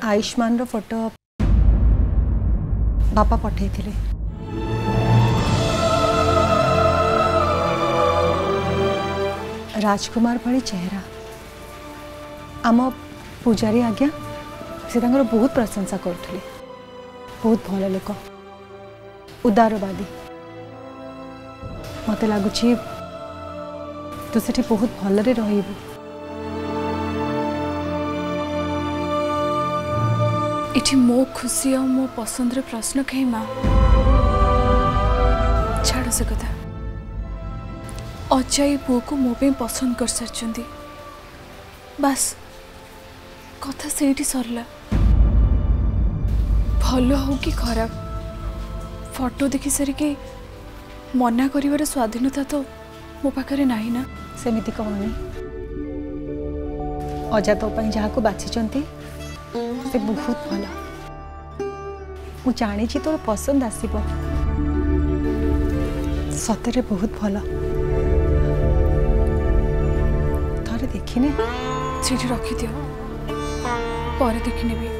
आयुष्मान रो photo बापा पठे थिले। राजकुमार भली चेहरा आम पूजारी आज्ञा से बहुत प्रशंसा करथले। बहुत भल लोक उदारवादी मत लगुच तू से बहुत भलरे रहिबू। इठी मो खुशी और मो पसंद प्रश्न कहीं माँ छाड़ से कथा अजय पुओ को मो पे पसंद कर सारी बस कथा से सरला। भल हो कि खराब फोटो देखि सारिके मना कर स्वाधीनता तो मो पाखे ना ना। सेमिति कहनी अजा तो जहाँ को बाछी से बहुत भल मु जानी तोर पसंद आसब सतरे बहुत भल थरे देखने सीठी रखी दियो पर देखने भी।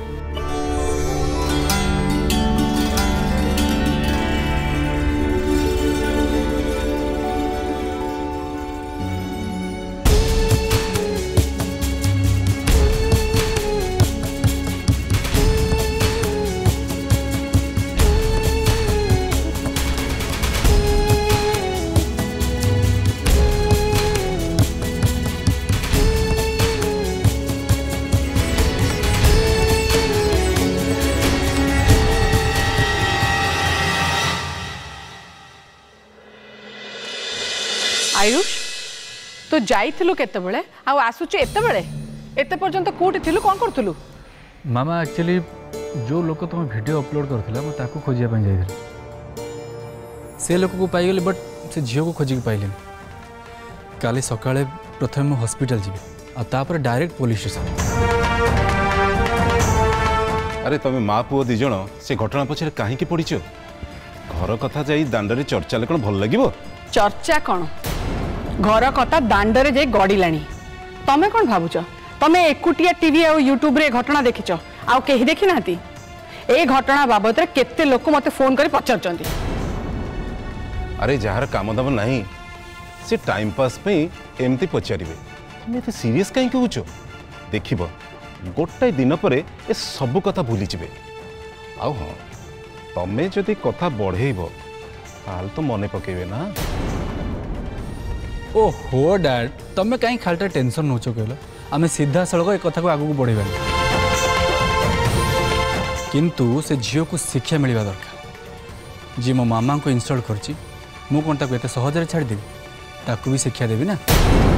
आयुष तो जाइथिलु केते बेले आ आसुची एते बेले एते पर्यंत कोठी थिलु कोन करथुलु? मामा एक्चुअली जो लोक तुम वीडियो अपलोड करथिला म ताको खोजिया पय जाइथिल। से लोक को पाई गेली बट से झियो को खोजी पाइले। काली सकाळे प्रथम मु हॉस्पिटल जिबे आ तापर डायरेक्ट पुलिस स्टेशन। अरे तमे माँ पुओ दी जण से घटना पछरे काहे की पडिचो? घर कथा जाई दांडरे चर्चा ले कोन भल लागिवो? चर्चा कोन घर कथा दांडरे जाई गड़िलाणी। तमे कोन भाबुच? तमे एकुटिया टीवी और यूट्यूब रे घटना देखिच आ केही देखि नाती? ए घटना बाबत रे केते लोक मते फोन करी पचरचंती। अरे जार काम दाम नाही से टाइम पास पे एमती पचारिबे। तमे एते सीरियस काहे कहउछ? देखिबो गोटाई दिन पर ए सब कथा भूली जिवे। आ हां तमे जदि कथा बढ़ेइबो ताल तो मने पकेबे ना। ओहो डैड तमें कहीं खालटा टेंशन नौच कहल आम सीधा सड़क एक कथा को आगू बढ़ेगा किंतु से झील को शिक्षा मिलवा दरकार। जी मो मामा को इनसल्ट करची मु कौन ताको एते सहजरे छाड़ देबी ताकू भी शिक्षा देबी ना।